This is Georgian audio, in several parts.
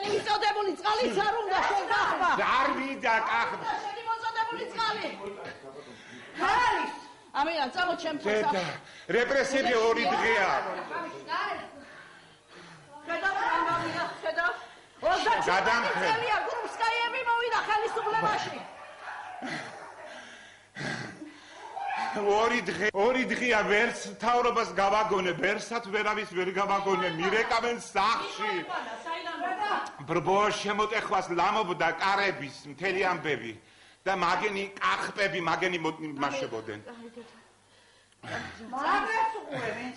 შენი მიწოდებული წყალიც არ უნდა შენ გახვა. არ მინდა კახვა. შენი მოწოდებული წყალი. ხალის. ამიან წამო ჩემთვის. დედა, რეპრესიები 2 დღეა. ხედავ ამბავია, ხედავ. 24 წელია გრუპსკაიები მოვიდა ხელისუფლებაში. 2 დღეა ვერც თავრობას გავაგონე, ვერსად ვერავის ვერ გავაგონე, მირეკავენ სახში. ბრბო შემოტეხვას ლამობდა კარების მთელი ამბები და მაგენი კახპები მაგენი მასებოდნენ. მაგას უყურებენ.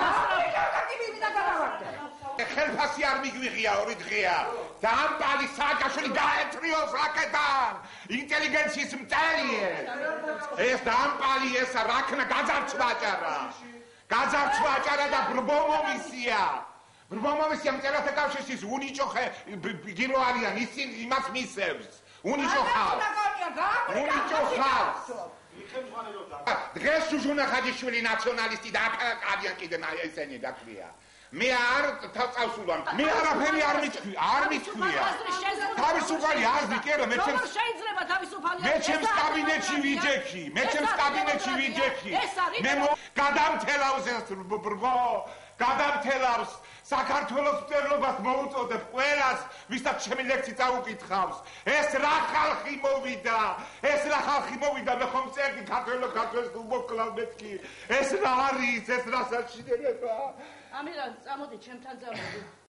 ხელფასი არ მიგვიღია 2 დღეა. დამპალი სააკაშვილი გაეთრიოს რაკეტან. ინტელიგენციის მწერია. ეს დამპალი ეს რაკნა გაძარცვაჭარა. გაძარცვაჭარა და ბრბომომისია. ბრბომომისია მწერათა კავშირის უნიჭოხე გილო არიან ისინი იმას მისევს. უნიჭოხავს. უნიჭოხავს. დღეს სუჟუნა ხაჯიშვილი ნაციონალისტი და აკადიან კიდე ესენი დაქვია. მე არ თავწავსულვარ. მე არაფერი არ მითქვია. თავისუფალი აზრი კი არა, მე შეიძლება თავისუფალი აზრი. მე ჩემს კაბინეტში ვიჯექი. მე გადამთელავს ეს ბრბო. გადამთელავს საქართველოს მწერლობას მოუწოდებ ყველას, ვისაც ჩემი ლექსი წაუკითხავს. ეს რა ხალხი მოვიდა, მე ხომ წერდი ქართველს უმოკლავ მეთქი. ეს რა არის, ეს რა საშინელება. ამირან, წამოდი ჩემთან წამოდი.